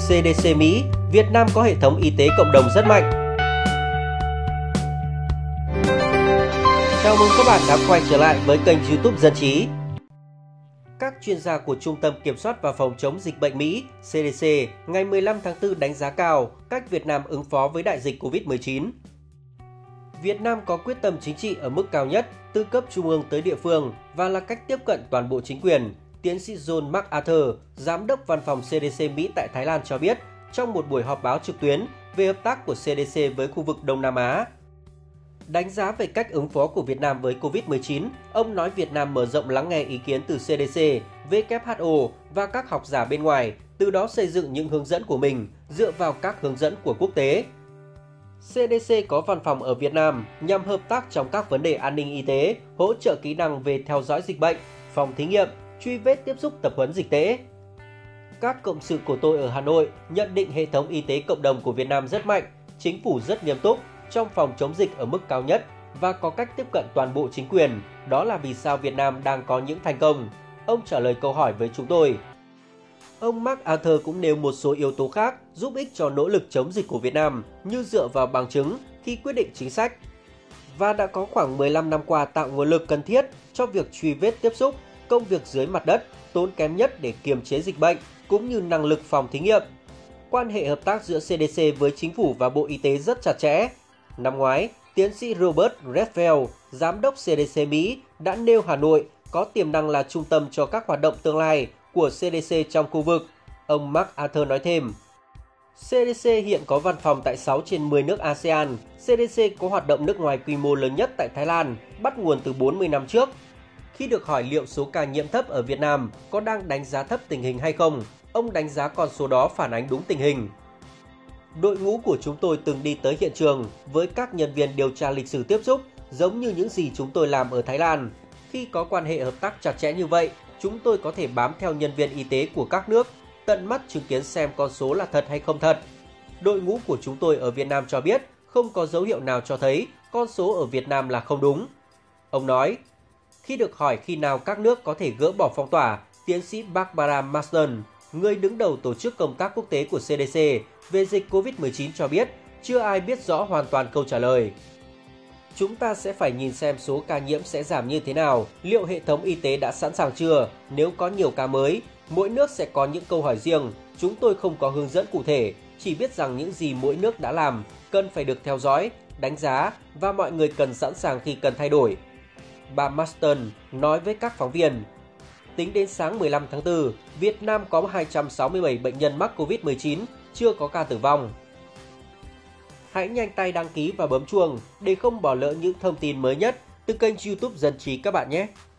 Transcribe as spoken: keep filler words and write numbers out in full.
xê đê xê Mỹ, Việt Nam có hệ thống y tế cộng đồng rất mạnh. Chào mừng các bạn đã quay trở lại với kênh YouTube Dân trí. Các chuyên gia của Trung tâm Kiểm soát và Phòng chống dịch bệnh Mỹ xê đê xê ngày mười lăm tháng tư đánh giá cao cách Việt Nam ứng phó với đại dịch Covid mười chín. Việt Nam có quyết tâm chính trị ở mức cao nhất, từ cấp trung ương tới địa phương và là cách tiếp cận toàn bộ chính quyền, tiến sĩ John MacArthur, giám đốc văn phòng xê đê xê Mỹ tại Thái Lan cho biết trong một buổi họp báo trực tuyến về hợp tác của xê đê xê với khu vực Đông Nam Á. Đánh giá về cách ứng phó của Việt Nam với Covid mười chín, ông nói Việt Nam mở rộng lắng nghe ý kiến từ xê đê xê, vê kép hát o và các học giả bên ngoài, từ đó xây dựng những hướng dẫn của mình dựa vào các hướng dẫn của quốc tế. xê đê xê có văn phòng ở Việt Nam nhằm hợp tác trong các vấn đề an ninh y tế, hỗ trợ kỹ năng về theo dõi dịch bệnh, phòng thí nghiệm, truy vết tiếp xúc tập huấn dịch tễ. Các cộng sự của tôi ở Hà Nội nhận định hệ thống y tế cộng đồng của Việt Nam rất mạnh, chính phủ rất nghiêm túc trong phòng chống dịch ở mức cao nhất và có cách tiếp cận toàn bộ chính quyền. Đó là vì sao Việt Nam đang có những thành công. Ông trả lời câu hỏi với chúng tôi. Ông MacArthur cũng nêu một số yếu tố khác giúp ích cho nỗ lực chống dịch của Việt Nam như dựa vào bằng chứng khi quyết định chính sách. Và đã có khoảng mười lăm năm qua tạo nguồn lực cần thiết cho việc truy vết tiếp xúc, công việc dưới mặt đất, tốn kém nhất để kiềm chế dịch bệnh, cũng như năng lực phòng thí nghiệm. Quan hệ hợp tác giữa xê đê xê với chính phủ và Bộ Y tế rất chặt chẽ. Năm ngoái, tiến sĩ Robert Redfield, giám đốc xê đê xê Mỹ, đã nêu Hà Nội có tiềm năng là trung tâm cho các hoạt động tương lai của xê đê xê trong khu vực. Ông MacArthur nói thêm, xê đê xê hiện có văn phòng tại sáu trên mười nước a sê an. xê đê xê có hoạt động nước ngoài quy mô lớn nhất tại Thái Lan, bắt nguồn từ bốn mươi năm trước. Khi được hỏi liệu số ca nhiễm thấp ở Việt Nam có đang đánh giá thấp tình hình hay không, ông đánh giá con số đó phản ánh đúng tình hình. Đội ngũ của chúng tôi từng đi tới hiện trường với các nhân viên điều tra lịch sử tiếp xúc, giống như những gì chúng tôi làm ở Thái Lan. Khi có quan hệ hợp tác chặt chẽ như vậy, chúng tôi có thể bám theo nhân viên y tế của các nước, tận mắt chứng kiến xem con số là thật hay không thật. Đội ngũ của chúng tôi ở Việt Nam cho biết không có dấu hiệu nào cho thấy con số ở Việt Nam là không đúng. Ông nói, khi được hỏi khi nào các nước có thể gỡ bỏ phong tỏa, tiến sĩ Barbara Marsden, người đứng đầu tổ chức công tác quốc tế của xê đê xê về dịch Covid mười chín cho biết chưa ai biết rõ hoàn toàn câu trả lời. Chúng ta sẽ phải nhìn xem số ca nhiễm sẽ giảm như thế nào, liệu hệ thống y tế đã sẵn sàng chưa, nếu có nhiều ca mới, mỗi nước sẽ có những câu hỏi riêng, chúng tôi không có hướng dẫn cụ thể, chỉ biết rằng những gì mỗi nước đã làm cần phải được theo dõi, đánh giá và mọi người cần sẵn sàng khi cần thay đổi. Bà Marston nói với các phóng viên, tính đến sáng mười lăm tháng tư, Việt Nam có hai trăm sáu mươi bảy bệnh nhân mắc Covid mười chín, chưa có ca tử vong. Hãy nhanh tay đăng ký và bấm chuông để không bỏ lỡ những thông tin mới nhất từ kênh YouTube Dân trí các bạn nhé!